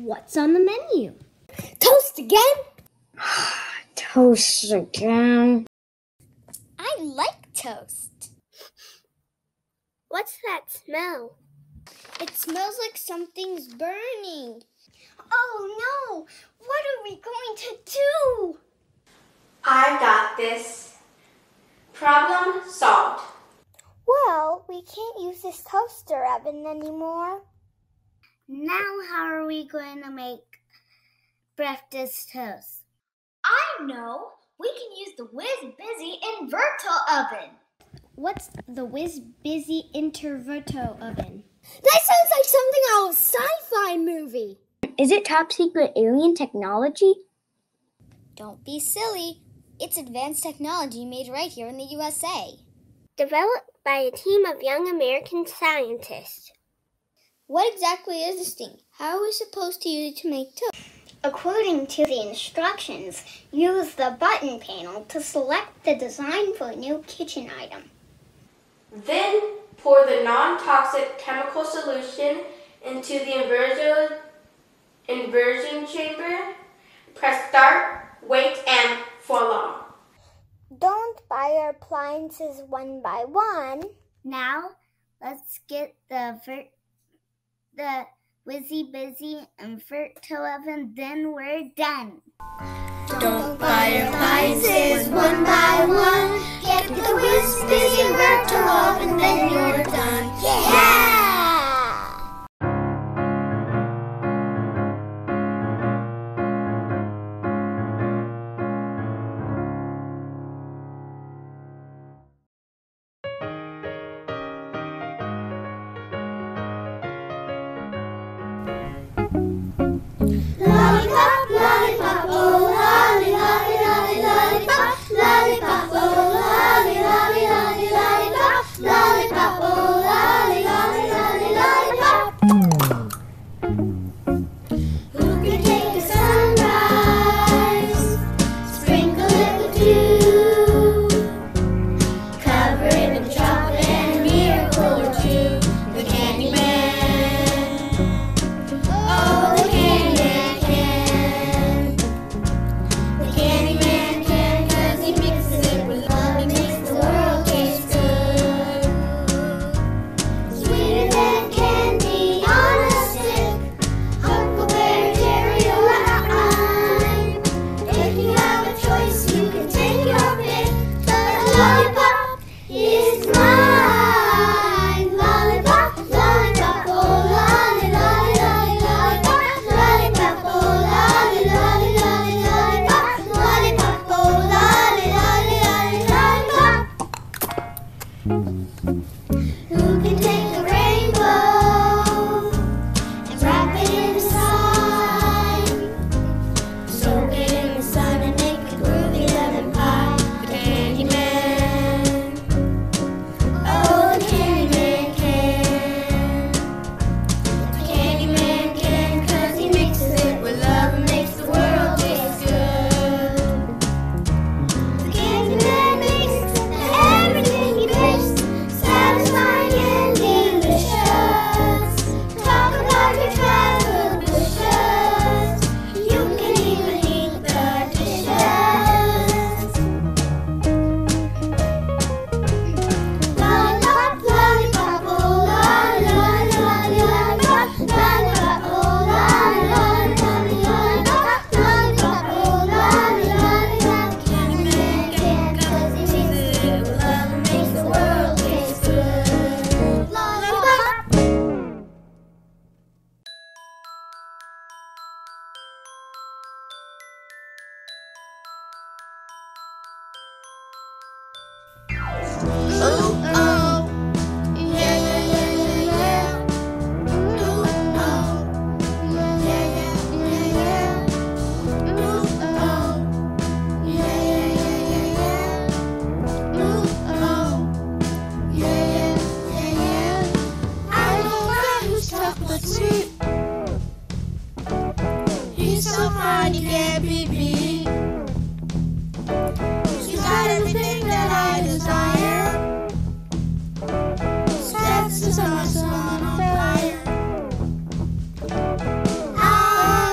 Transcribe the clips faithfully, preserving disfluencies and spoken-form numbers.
What's on the menu? Toast again? Toast again? I like toast. What's that smell? It smells like something's burning. Oh no! What are we going to do? I got this. Problem solved. Well, we can't use this toaster oven anymore. Now how are we going to make breakfast toast? I know! We can use the Whiz-Busy Inverto oven. What's the Whiz-Busy Interverto oven? That sounds like something out of a sci-fi movie. Is it top secret alien technology? Don't be silly. It's advanced technology made right here in the U S A. Developed by a team of young American scientists. What exactly is this thing? How are we supposed to use it to make toast? According to the instructions, use the button panel to select the design for a new kitchen item. Then pour the non-toxic chemical solution into the inversion, inversion chamber. Press start, wait, and voila. Don't buy our appliances one by one. Now, let's get the ver- the Whiz-Busy Inverto oven, then we're done. Don't buy your appliances one by one. Get the Whiz-Busy Inverto oven, then you're done. Yeah! Lollipop, lollipop, oh lolly, lolly, lolly, lollipop, lollipop, oh lolly, lolly, lolly, lollipop, lollipop, oh lolly, lolly, lolly, lollipop. Who can take a sunrise, sprinkle it with dew, cover it with chocolate and a miracle or two? The Candyman, oh the Candyman can. The Candyman can, 'cause he mixes it with love and makes the world taste good. Sweeter than candy on a stick, Huckleberry Cherry or lime. If you have a choice, you can take your pick. The lollipop is mine. Lollipop, lollipop, oh lolly, lolly, lolly, lollipop, lollipop, oh lolly, lolly, lolly, lollipop, lollipop, oh lolly, lolly, lolly, lollipop. Who can take a rainbow and wrap it inside? Soak it in the sun and make a groovy lemon pie. The Candyman, oh the Candyman can. The Candyman can, 'cause he mixes it with love and makes the world taste good. The Candyman makes everything he bakes satisfying and delicious. Talk about your childhood wishes. You can even eat the dishes. Lollipop, lollipop, oh lolly, lolly, lolly, lollipop, lollipop, oh lolly, lolly, lolly, lollipop, lollipop, oh lolly, lolly, lolly. Candyman can, 'cause he mixes it with love and makes the world taste good. Lollipop. Ooh, oh, yeah, yeah, yeah, yeah, yeah. Ooh, oh, yeah, yeah, yeah, yeah. Ooh, oh, yeah, yeah, yeah, yeah, yeah. Ooh, oh, yeah, yeah, yeah, yeah. I know a guy who's tough but sweet. He's so fine, he can't be beat. He's got everything that I desire. Sets the sun on fire. I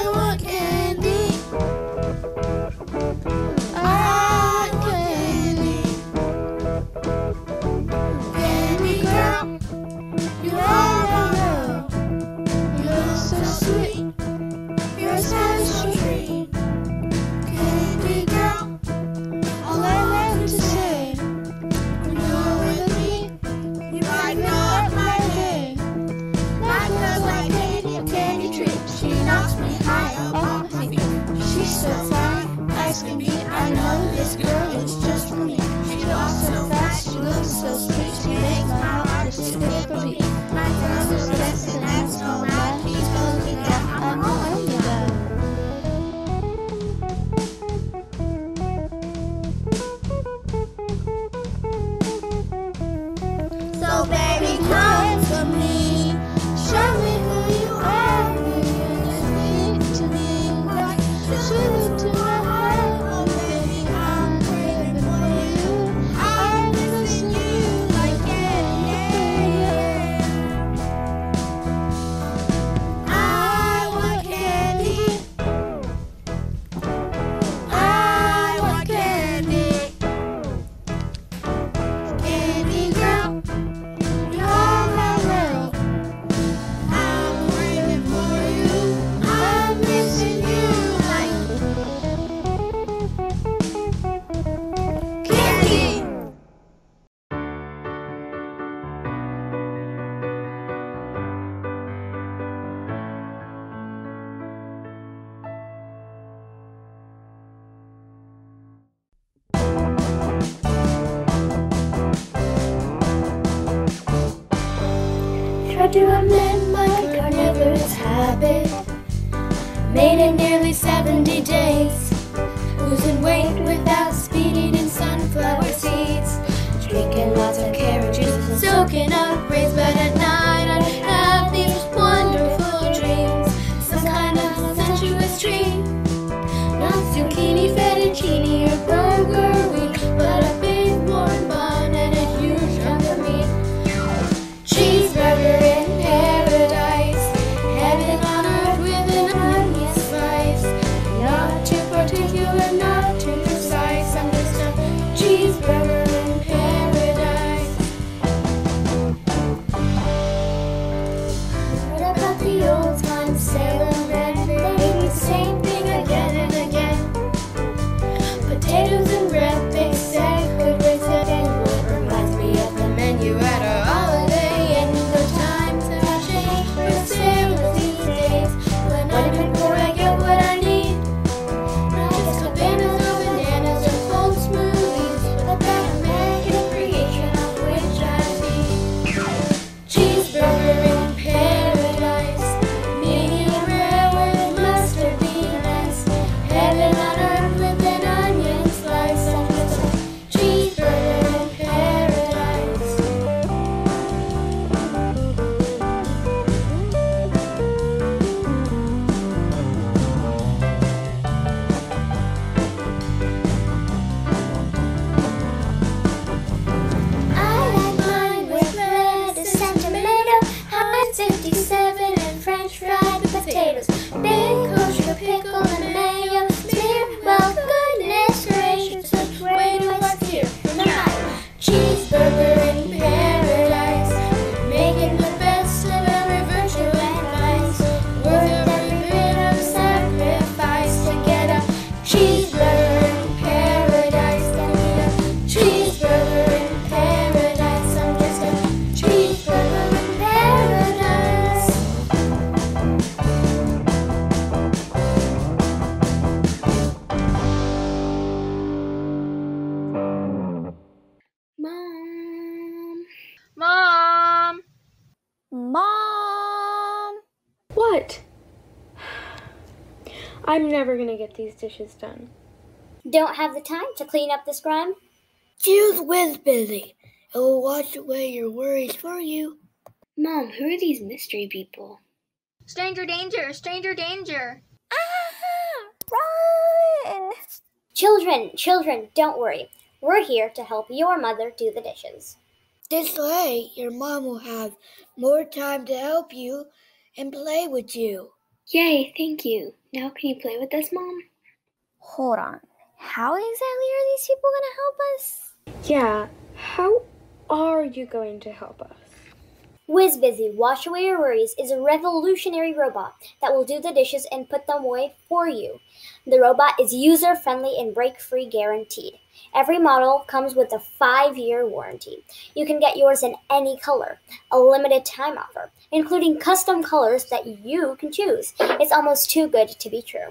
so fine as can be. I know this girl is just for me. She walks so fast, she looks so sweet. She makes my heart just skip a beat. My father's best and that's no lie. He told me that I'm only that. So baby, come to me. Show me who you are. You just need to be like sugar to my heart. Oh baby, I'm craving for you. I'm missing you like yeah, yeah, yeah. I want candy. I want candy. Candy girl. You're my world. I'm craving for you. I'm missing you like candy. Tried to amend my carnivorous habit. Made it nearly seventy days. Losing weight without speeding in sunflower seeds. Drinking lots of carrot juice and soaking up rays. But at night I'd have these wonderful dreams. Some kind of sensuous dream. Not zucchini, fettuccine, or burger wheat, but a big warm bun and a huge chunk of meat. Cheeseburger in paradise, heaven on earth with an onion slice. Not too particular, not too precise. I'm just a cheeseburger in paradise. What about the old time Salem men? They do the same thing again and again. Potatoes and bread, they said could raise it and what reminds me of the menu at our holiday. And the times have changed for sailors these days. When I'm in port, I get what I need. Not just cabanas or bananas or cold smoothies, but that American creation of which I feed. Cheeseburger in paradise, medium rare with mustard beans. Heaven on earth with an onion slice. I'm just a cheeseburger in paradise. I like mine with lettuce and tomato, Heinz fifty-seven and French fried potatoes, big kosher pickle and mayo, smear. Well, goodness gracious, which way do I steer? Now, cheeseburger in paradise, making the best of every virtue and vice, worth every bit of sacrifice to get a cheeseburger in paradise. Gonna get a cheeseburger in paradise. I'm just a cheeseburger in paradise. Mom. Mom! Mom! What? I'm never gonna get these dishes done. Don't have the time to clean up this grime? Use Whiz Busy. It will wash away your worries for you. Mom, who are these mystery people? Stranger danger! Stranger danger! Run! Children, children, don't worry. We're here to help your mother do the dishes. This way, your mom will have more time to help you and play with you. Yay, thank you. Now can you play with us, Mom? Hold on. How exactly are these people going to help us? Yeah, how are you going to help us? WhizBusy Wash Away Your Worries is a revolutionary robot that will do the dishes and put them away for you. The robot is user-friendly and break-free guaranteed. Every model comes with a five-year warranty. You can get yours in any color, a limited time offer, including custom colors that you can choose. It's almost too good to be true.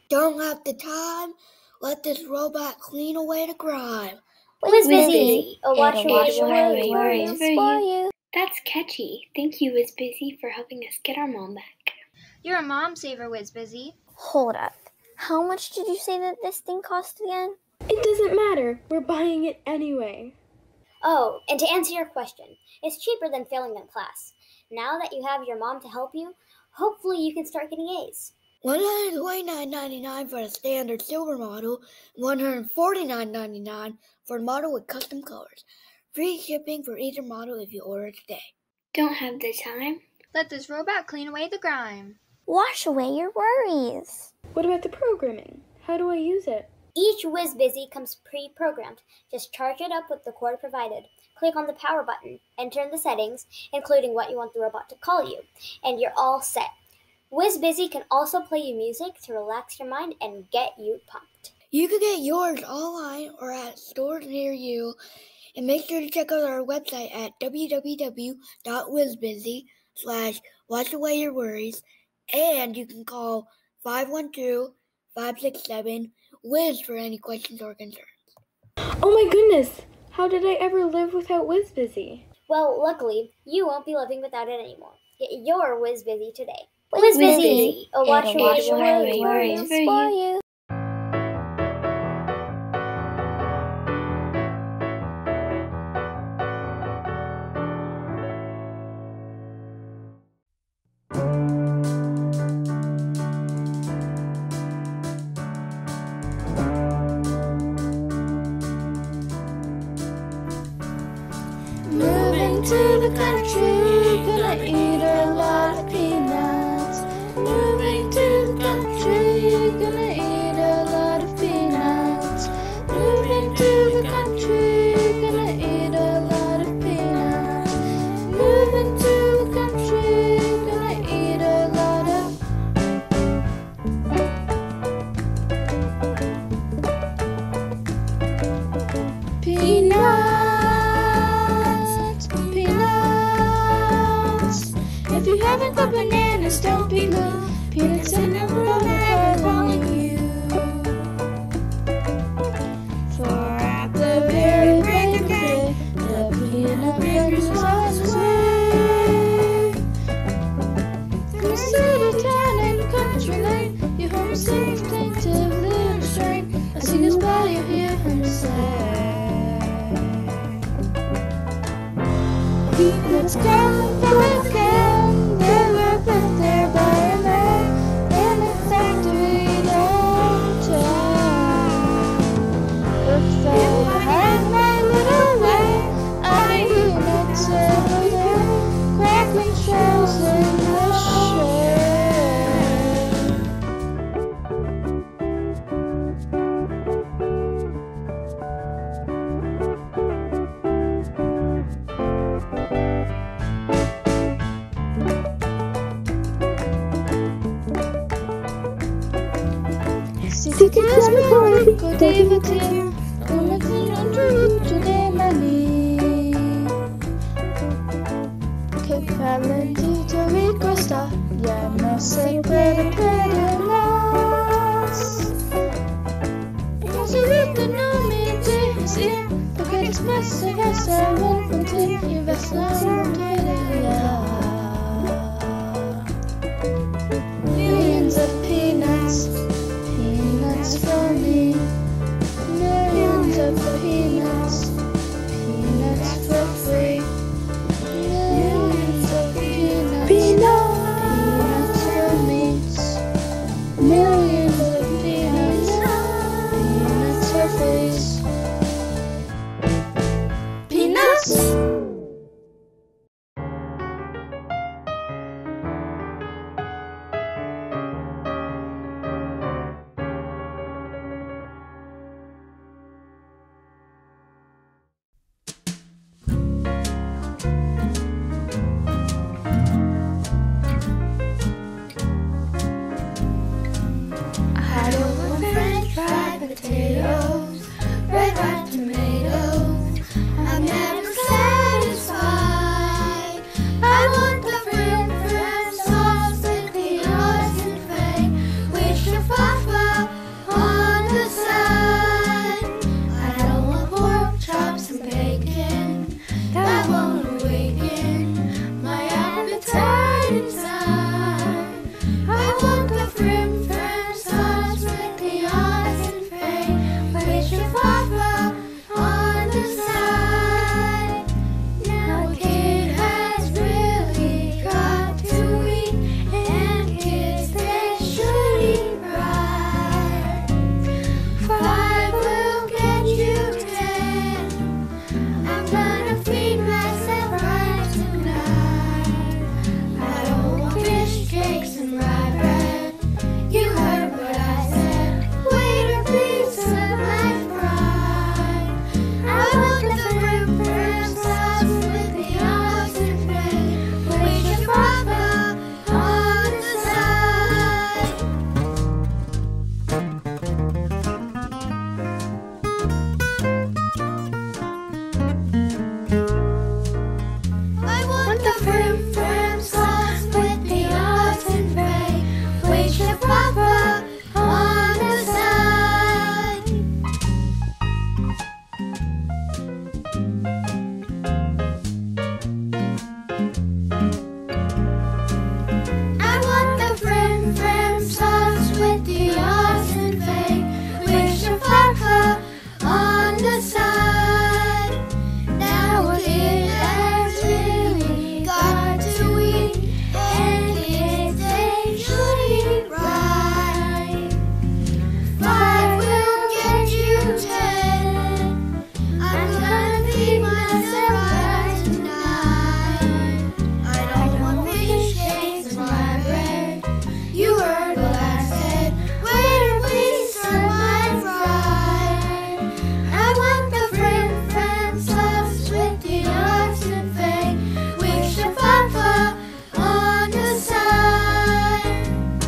Don't have the time? Let this robot clean away the grime. Whiz Whiz Busy, Busy, a wash it'll away wash your away worries worries for for you. That's catchy. Thank you, Whiz Busy, for helping us get our mom back. You're a mom saver, Whiz Busy. Hold up. How much did you say that this thing cost again? It doesn't matter. We're buying it anyway. Oh, and to answer your question, it's cheaper than failing in class. Now that you have your mom to help you, hopefully you can start getting A's. one hundred twenty-nine ninety-nine for the standard silver model, one hundred forty-nine ninety-nine for the model with custom colors. Free shipping for either model if you order today. Don't have the time? Let this robot clean away the grime. Wash away your worries. What about the programming? How do I use it? Each Whiz Busy comes pre-programmed. Just charge it up with the cord provided. Click on the power button, enter in the settings, including what you want the robot to call you, and you're all set. Whiz Busy can also play you music to relax your mind and get you pumped. You can get yours online or at stores near you. And make sure to check out our website at www dot whizbusy slash wash away your worries. And you can call five one two, five six seven, Wiz for any questions or concerns. Oh my goodness! How did I ever live without Whiz Busy? Well, luckily, you won't be living without it anymore. Get your Whiz Busy today. Whiz Whiz Busy, Busy, a wash it'll away wash your away worries worries for for you. Moving to the country, gonna eat a lot of peanuts. Moving to the country, gonna eat a lot of peanuts. Moving to the country, gonna eat a lot of peanuts. Moving to the country, gonna eat a lot of peanuts. Peanuts. If you haven't got bananas, don't be blue. Peanuts in the room are calling you. For at the very break of day, the peanut baker's on his way. From city, town, and country lane, your home sings plaintive little strain. As he goes by, you hear him say, peanuts come from a can, they were put there by a man in a factory downtown. But far behind my little way, I peanuts every day, crackling shells in the shade. Si ti chiami poi, godivati, come ti non giusto dei mani. Che parlantito ricosta, llama sempre per nos. Non si vede nome di sì, perché spesso versa un te, io versa un te. Millions of peanuts, peanuts for me. Millions of peanuts, peanuts for free. Millions of peanuts, peanuts for me. Millions of peanuts, peanuts for free. Peanuts. get inside. I want the frim fram sauce with the odds and fame, with your papa on the side. Now a kid has really got to eat, and kids they should eat right. Five will get you ten. I'm gonna feed myself right tonight. I don't want fish cakes and rye bread. You heard what I said. Waiter, please serve my fry. I want the rim rim sauce with the odds and ends, with your papa on the side. I want the frim fram sauce with the odds and ends, with your papa on the side. I want the frim fram sauce with the odds and ends, with your papa on the side. Now a kid has really got to eat, and kids they should eat right. Five will get you ten. I'm gonna feed myself right tonight. I don't want fish cakes and rye bread. You heard what I said. Waiter, please serve my fry. I want the frim fram sauce with the odds and fame, with your papa on the side.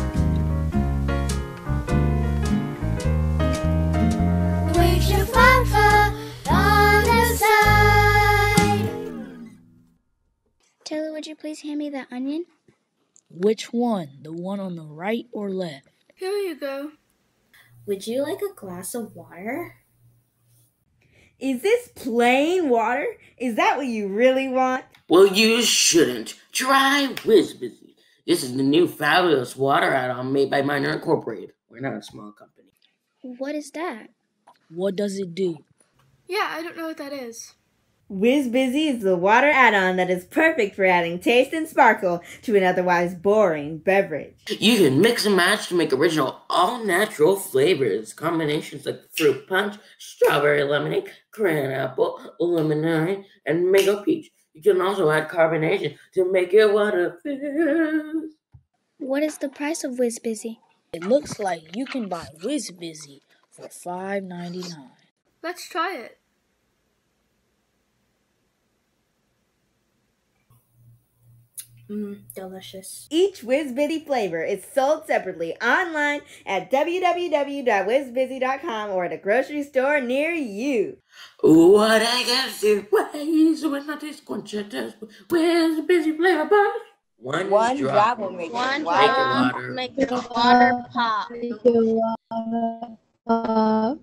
With your papa on the side. Taylor, would you please hand me that onion? Which one? The one on the right or left? Here you go. Would you like a glass of water? Is this plain water? Is that what you really want? Well, you shouldn't. Try Whiz Busy. This is the new fabulous water add-on made by Miner Incorporated. We're not a small company. What is that? What does it do? Yeah, I don't know what that is. Whiz Busy is the water add-on that is perfect for adding taste and sparkle to an otherwise boring beverage. You can mix and match to make original all-natural flavors. Combinations like fruit punch, strawberry lemonade, cran apple, lemonade, and mango peach. You can also add carbonation to make your water fizz. What is the price of Whiz Busy? It looks like you can buy Whiz Busy for five ninety-nine. Let's try it. Mmm, delicious. Each Whiz Busy flavor is sold separately online at w w w dot whiz busy dot com or at a grocery store near you. What I got to ways when I taste quantitas. Whiz Busy flavor bar. One, One drop, drop will make One it water. drop make the water pop. Make the water pop.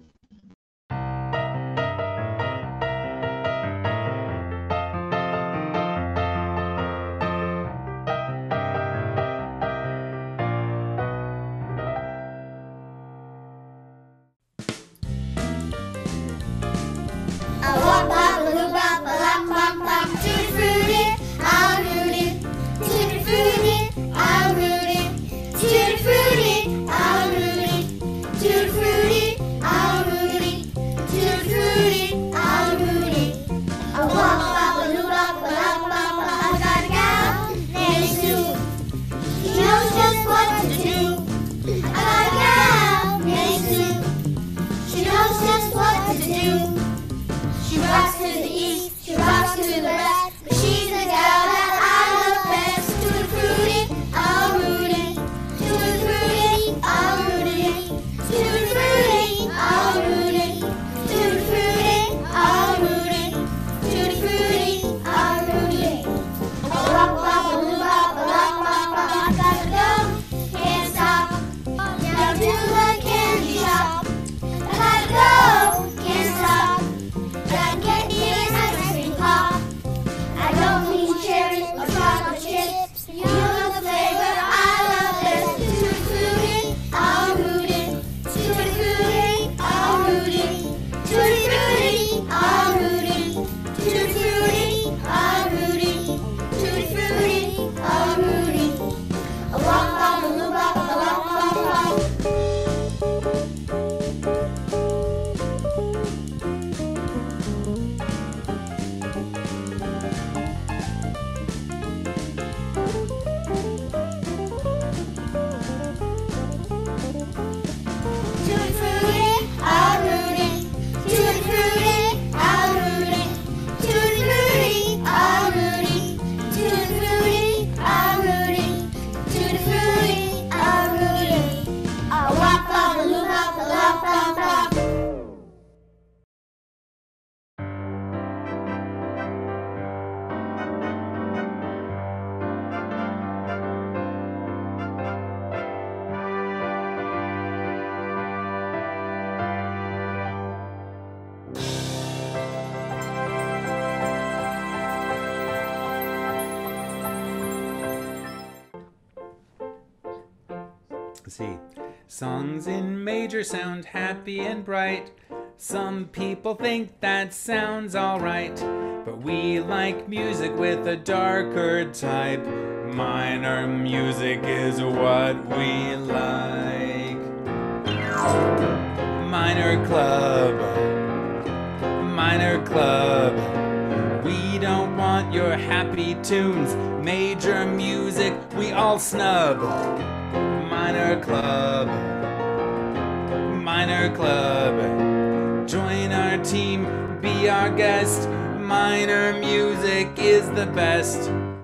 Tutti frutti, I'll root it. Tutti frutti, I'll Let's see. Songs in major sound happy and bright. Some people think that sounds alright, but we like music with a darker type. Minor music is what we like. Minor club, minor club. We don't want your happy tunes. Major music we all snub. Minor club, minor club. Join our team, be our guest. Minor music is the best.